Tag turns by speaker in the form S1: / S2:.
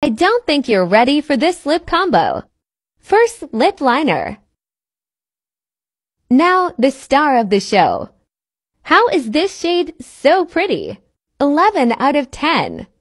S1: I don't think you're ready for this lip combo. First, lip liner. Now, the star of the show. How is this shade so pretty? 11 out of 10.